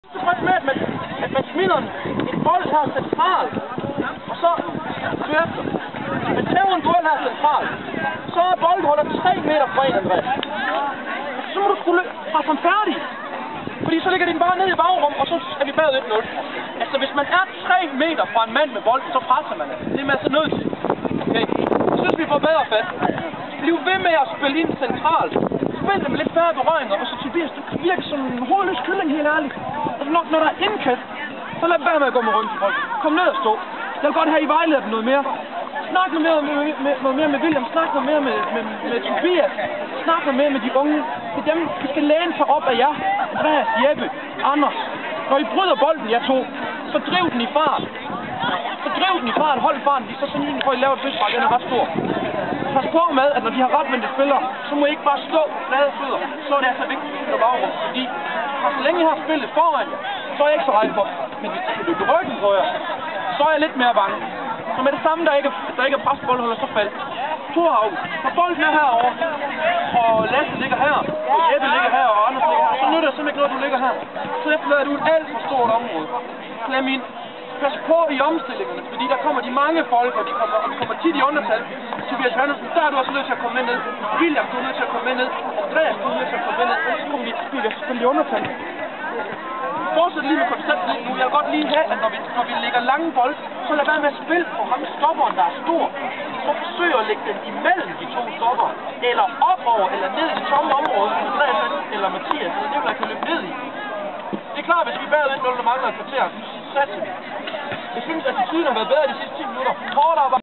Tilfreds med, at man smider en bold her centralt, og så efter. Man laver en bold her centralt, så er boldholder 3 meter fra en, Andreas. Så må du skulle fra som færdig. Fordi så ligger den bare ned i bagrum, og så er vi bagud 1-0. Altså, hvis man er 3 meter fra en mand med bold, så presser man det. Det er man så nødt til. Okay? Jeg synes, vi får bedre fat. Bliv ved med at spille ind centralt. Spil det med lidt færre berøringer, og så Tobias, du virker som en hovedløs kylling, helt ærligt. Altså, når der er indkast, så lad være med at gå med rundt til folk. Kom ned og stå. Jeg vil godt have, I vejleder dem noget mere. Snak noget mere med William, snak noget mere med Tobias, snak noget mere med de unge. Det er dem, I skal læne sig op af jer. Andreas, Jeppe, Anders. Når I bryder bolden, jer to, så driv den i fart. Så driv den i fart, hold farten, så sådan for I laver et frispark, den er ret stor. Pas på med, at når de har retvendte spillere, så må I ikke bare stå flade fødder. Så er det altså vigtigt at bagrum, fordi så længe I har spillet foran jer, så er jeg ikke så rej for. Men hvis I løber ryggen på jer, så er jeg lidt mere bange. Så med det samme, der ikke er presboldholder, så faldt. Thorhaug, når bolden er herovre, og Lasse ligger her, og Jeppe ligger her, og Anders ligger her, så nytter det simpelthen ikke noget, du ligger her. Så efterlader du et alt for stort område. Klem ind. Pas på i omstillingerne, fordi der kommer de mange folk, og de kommer tit i undertal. Tobias Hansen, der er du også nødt til at komme med ned. William, du er nødt til at komme med ned. Andreas, du er nødt til at komme med ned. Så kommer vi selvfølgelig i undertal. Fortsæt lige med konceptet nu. Jeg vil godt lige have, at når vi lægger lange bold, så lad være med at spille på ham stopperen, der er stor. Så forsøg at lægge den imellem de to stopper, eller op over, eller ned i det tomme område, Andreas eller Mathias, eller det vil jeg kan løbe ned i. Det er klart, hvis vi er bagud 1-0, der mangler et kvarter, så satser vi. Jeg synes, at tiden har været bedre de sidste 10 minutter. Hårdt arbejde.